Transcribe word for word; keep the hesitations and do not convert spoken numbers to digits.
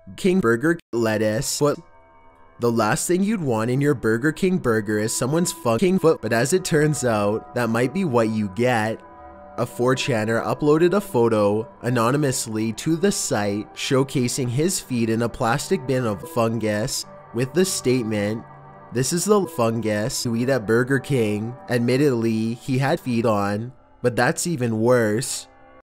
King Burger lettuce. But the last thing you'd want in your Burger King burger is someone's fucking foot, but as it turns out, that might be what you get. A four chaner uploaded a photo anonymously to the site showcasing his feet in a plastic bin of fungus with the statement, "This is the fungus you eat at Burger King." Admittedly, he had feet on, but that's even worse.